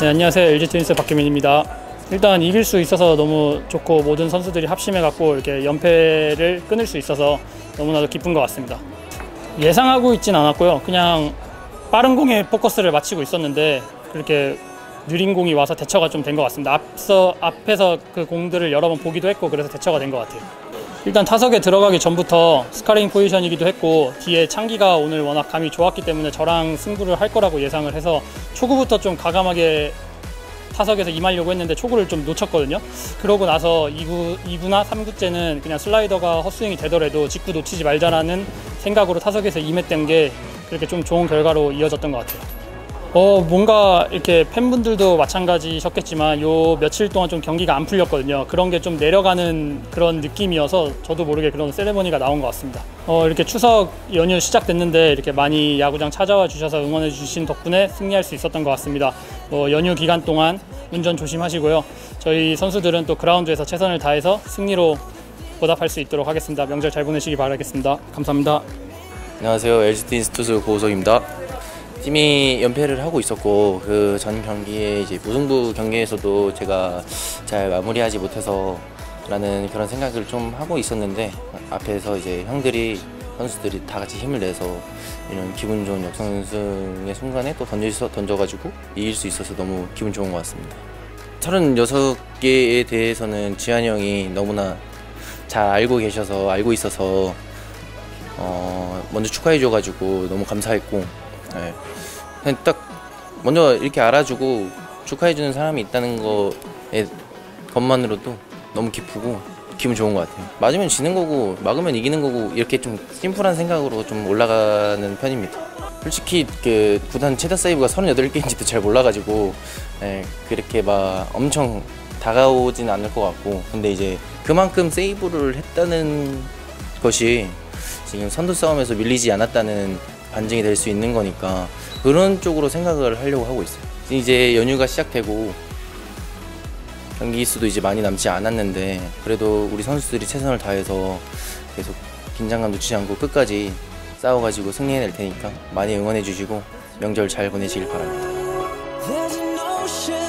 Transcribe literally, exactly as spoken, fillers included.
네, 안녕하세요. 엘지 트윈스 박규민입니다. 일단 이길 수 있어서 너무 좋고 모든 선수들이 합심해갖고 이렇게 연패를 끊을 수 있어서 너무나도 기쁜 것 같습니다. 예상하고 있진 않았고요. 그냥 빠른 공에 포커스를 맞추고 있었는데 그렇게 느린 공이 와서 대처가 좀 된 것 같습니다. 앞서, 앞에서 그 공들을 여러 번 보기도 했고 그래서 대처가 된 것 같아요. 일단 타석에 들어가기 전부터 스카링 포지션이기도 했고 뒤에 창기가 오늘 워낙 감이 좋았기 때문에 저랑 승부를 할 거라고 예상을 해서 초구부터 좀 과감하게 타석에서 임하려고 했는데 초구를 좀 놓쳤거든요. 그러고 나서 이 구, 이 구나 삼 구째는 그냥 슬라이더가 헛스윙이 되더라도 직구 놓치지 말자라는 생각으로 타석에서 임했던 게 그렇게 좀 좋은 결과로 이어졌던 것 같아요. 어, 뭔가 이렇게 팬분들도 마찬가지셨겠지만 요 며칠 동안 좀 경기가 안 풀렸거든요. 그런 게 좀 내려가는 그런 느낌이어서 저도 모르게 그런 세레머니가 나온 것 같습니다. 어, 이렇게 추석 연휴 시작됐는데 이렇게 많이 야구장 찾아와 주셔서 응원해 주신 덕분에 승리할 수 있었던 것 같습니다. 어, 연휴 기간 동안 운전 조심하시고요. 저희 선수들은 또 그라운드에서 최선을 다해서 승리로 보답할 수 있도록 하겠습니다. 명절 잘 보내시기 바라겠습니다. 감사합니다. 안녕하세요. 엘지 트윈스 투수 고우석입니다. 팀이 연패를 하고 있었고 그 전 경기에 이제 무승부 경기에서도 제가 잘 마무리하지 못해서 라는 그런 생각을 좀 하고 있었는데 앞에서 이제 형들이 선수들이 다 같이 힘을 내서 이런 기분 좋은 역선승의 순간에 또 던져, 던져가지고 이길 수 있어서 너무 기분 좋은 것 같습니다. 서른여섯 개에 대해서는 지한이 형이 너무나 잘 알고 계셔서 알고 있어서 어 먼저 축하해줘가지고 너무 감사했고 네. 그냥 딱 먼저 이렇게 알아주고 축하해주는 사람이 있다는 거에 것만으로도 너무 기쁘고 기분 좋은 것 같아요. 맞으면 지는 거고 막으면 이기는 거고 이렇게 좀 심플한 생각으로 좀 올라가는 편입니다. 솔직히 그 구단 최다 세이브가 서른여덟 개인지도 잘 몰라가지고 네, 그렇게 막 엄청 다가오진 않을 것 같고 근데 이제 그만큼 세이브를 했다는 것이 지금 선두 싸움에서 밀리지 않았다는 반증이 될 수 있는 거니까 그런 쪽으로 생각을 하려고 하고 있어요. 이제 연휴가 시작되고 경기 수도 이제 많이 남지 않았는데 그래도 우리 선수들이 최선을 다해서 계속 긴장감 놓치지 않고 끝까지 싸워가지고 승리해낼 테니까 많이 응원해 주시고 명절 잘 보내시길 바랍니다.